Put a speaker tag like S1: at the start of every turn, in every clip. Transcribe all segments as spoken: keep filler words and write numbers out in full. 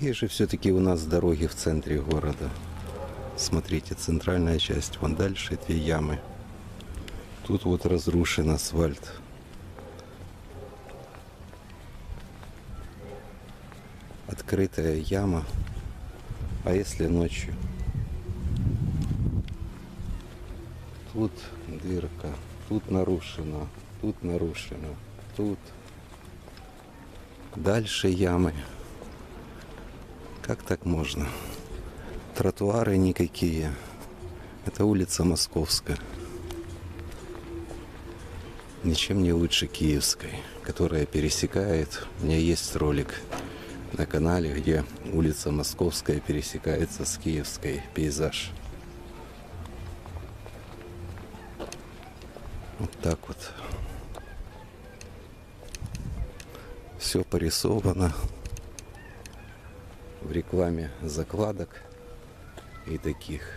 S1: Какие же все-таки у нас дороги в центре города? Смотрите, центральная часть, вон дальше две ямы. Тут вот разрушен асфальт. Открытая яма. А если ночью? Тут дырка, тут нарушено, тут нарушено, тут. Дальше ямы. Как так можно? Тротуары никакие. Это улица Московская. Ничем не лучше Киевской, которая пересекает. У меня есть ролик на канале, где улица Московская пересекается с Киевской. Пейзаж. Вот так вот. Все порисовано в рекламе закладок и таких.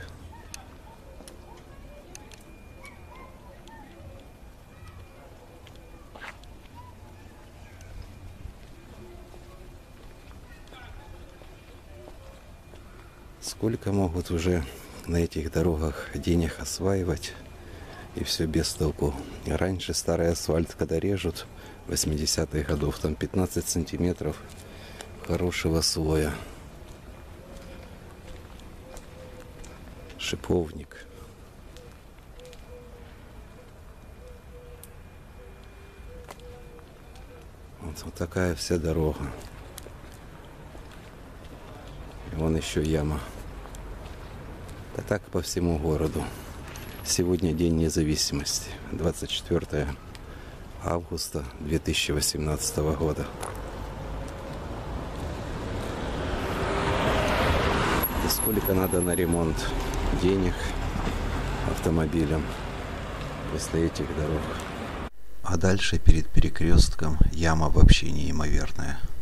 S1: Сколько могут уже на этих дорогах денег осваивать, и все без толку. Раньше старый асфальт, когда режут, восьмидесятых годов, там пятнадцать сантиметров хорошего слоя. Шиповник. Вот, вот такая вся дорога. И вон еще яма. Да так по всему городу. Сегодня День независимости. двадцать четвёртое августа две тысячи восемнадцатого года. И сколько надо на ремонт денег автомобилям после этих дорог. А дальше перед перекрестком яма вообще неимоверная.